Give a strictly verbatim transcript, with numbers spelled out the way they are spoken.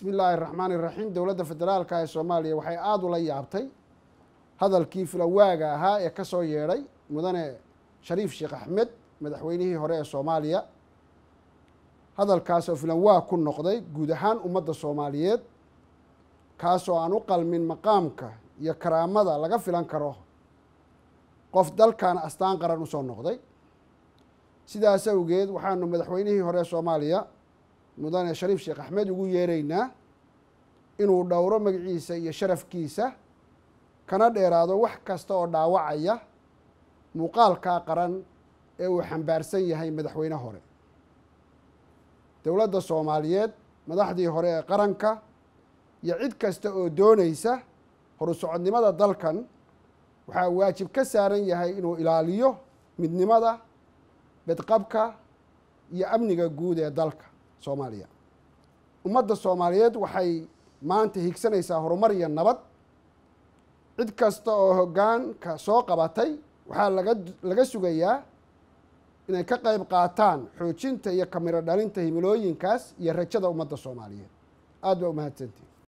بسم الله الرحمن الرحيم دولة فدرالka ee Soomaaliya waxay aad ula yaabtay hadalkii filawaaga ahaa ee ka soo yeeray mudane Shariif Sheekh Axmed madaxweynihii hore ee Soomaaliya hadalkaas oo filawaag ku noqday guud ahaan ummadda Soomaaliyeed kaas oo aan u qalmin maqaamka iyo karaamada laga filan karo qof dalkan astaan qaran u soo noqday sidaas awgeed waxaanu madaxweynihii hore ee Soomaaliya mudane Shariif Sheekh Axmed ugu yeeraynaa inuu dhowro magaciisa iyo sharafkiisa kana dheeraado wax kasta oo dhaawacaya muuqaalka qaran ee uu xambaarsan yahay madaxweyne hore dowladda Soomaaliyeed madaxdii hore ee qaranka iyo cid kasta oo doonaysa horu socodnimada dalkan waxaa waajib ka saaran yahay inuu ilaaliyo midnimada badqabka iyo amniga guud ee dalka Soomaaliya ummadda Soomaaliyeed waxay maanta higsanaysaa horumar iyo nabad cid kasta oo hoggaanka soo qabatay waxaa laga laga sugayaa inay ka qayb qaataan xoojinta iyo kamiro dhalinta himilooyinkaas iyo rajada ummadda Soomaaliyeed aad baa u mahadsantihiin